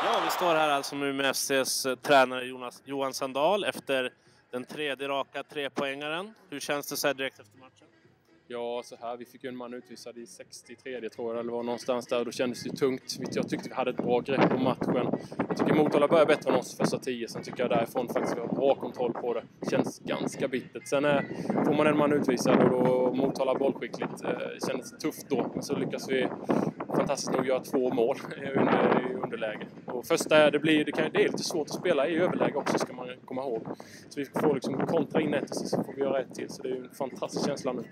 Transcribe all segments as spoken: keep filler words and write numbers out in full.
Ja, vi står här alltså nu med F C:s tränare Jonas, Johan Sandahl efter den tredje raka trepoängaren. Hur känns det så här direkt efter matchen? Ja, så här. Vi fick ju en man utvisad i sextiotre tror jag, eller var någonstans där. Då kändes det tungt. Jag tyckte vi hade ett bra grepp på matchen. Jag tycker Motala börjar bättre än oss första tio. Sen tycker jag därifrån faktiskt vi har bra kontroll på det. Känns ganska bittert. Sen är, får man en man utvisad och då Motala bollskickligt. Det kändes tufft då. Men så lyckas vi fantastiskt nog göra två mål i underläge. Och första, det, blir, det, kan, det är lite svårt att spela i överläge också, ska man komma ihåg. Så vi får liksom kontra in ett och så får vi göra ett till. Så det är en fantastisk känsla nu.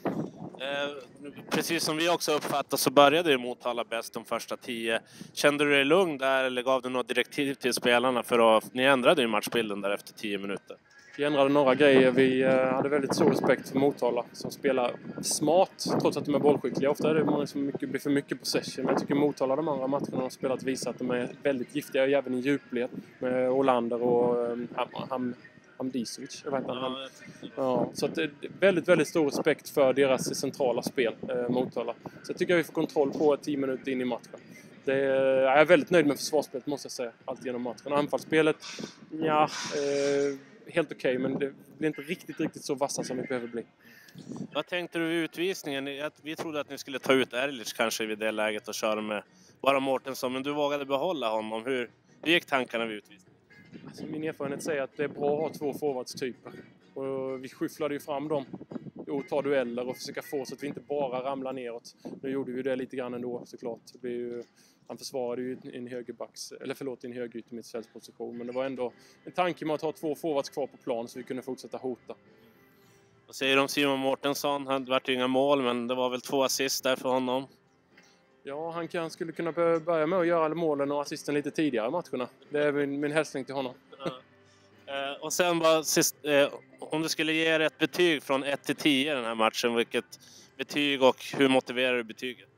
Eh, precis som vi också uppfattar så började ju Motala bäst de första tio. Kände du dig lugn där eller gav du något direktiv till spelarna för att ni ändrade ju matchbilden där efter tio minuter? Vi ändrade några grejer. Vi hade väldigt stor respekt för Motala som spelar smart trots att de är bollskickliga. Ofta är det många som mycket, blir för mycket possession. Men jag tycker Motala de andra matcherna har spelat visar att de är väldigt giftiga även i djupled med Olander och um, Ham, Ham, Hamdisovic. Jag vet inte, han, ja, så att det är väldigt, väldigt stor respekt för deras centrala spel, eh, Motala. Så jag tycker att vi får kontroll på tio minuter in i matchen. Det är, jag är väldigt nöjd med försvarsspelet måste jag säga, allt genom matchen. Anfallsspelet, ja, eh, helt okej, okay, men det blir inte riktigt, riktigt så vassa som vi behöver bli. Vad tänkte du vid utvisningen? Vi trodde att ni skulle ta ut Erlich kanske vid det läget och köra med bara Mårtensson, men du vågade behålla honom. Hur, hur gick tankarna vid utvisningen? Alltså min erfarenhet säger att det är bra att ha två forwardstyper. Och vi skyfflade ju fram dem och ta dueller och försöka få så att vi inte bara ramlar neråt. Nu gjorde vi det lite grann ändå såklart. Det blir ju, han försvarade ju en högerbacks, eller förlåt, en högeryttermittfältsposition. Men det var ändå en tanke med att ha två forwards kvar på plan så vi kunde fortsätta hota. Vad säger du om Simon Mårtensson? Han vart ju inga mål, men det var väl två assist där för honom. Ja, han kan, skulle kunna börja med att göra målen och assisten lite tidigare i matcherna. Det är min, min hälsning till honom. Ja. Eh, och sen bara sist, eh, om du skulle ge er ett betyg från ett till tio i den här matchen, vilket betyg och hur motiverar du betyget?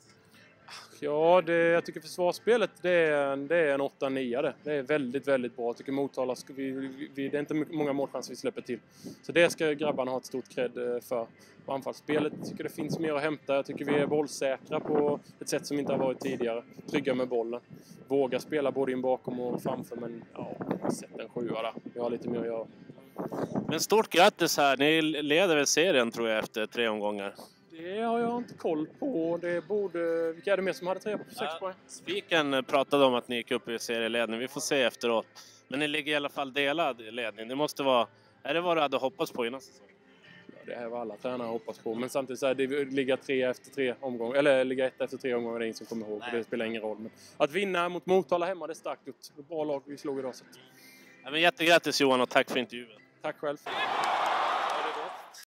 Ja, det, jag tycker försvarsspelet det är, det är en åtta nio det. Det är väldigt, väldigt bra. Jag tycker Motala, ska vi, vi, det är inte många målchanser vi släpper till. Så det ska grabbarna ha ett stort cred för. På anfallsspelet jag tycker det finns mer att hämta. Jag tycker vi är bollsäkra på ett sätt som inte har varit tidigare. Trygga med bollen. Våga spela både in bakom och framför, men ja, sätt en sjua där. Vi har lite mer att göra. Men stort grattis här. Ni leder väl serien tror jag efter tre omgångar. Det har jag inte koll på. Det borde... Vilka är det mer som hade tre på sex ja, poäng? Spiken pratade om att ni gick upp i serieledning. Vi får se efteråt. Men ni ligger i alla fall delad ledning. Det måste vara... Är det vad du hade hoppats på innan säsongen? Ja, det är vad alla tränare hoppas på. Men samtidigt så är det ligga tre efter tre omgångar. Eller ligga ett efter tre omgångar. Det är ingen som kommer ihåg. Och det spelar ingen roll. Men att vinna mot Motala hemma, det är starkt gjort. Bra lag vi slog idag. Så. Ja, men jättegrattis Johan och tack för intervjun. Tack själv.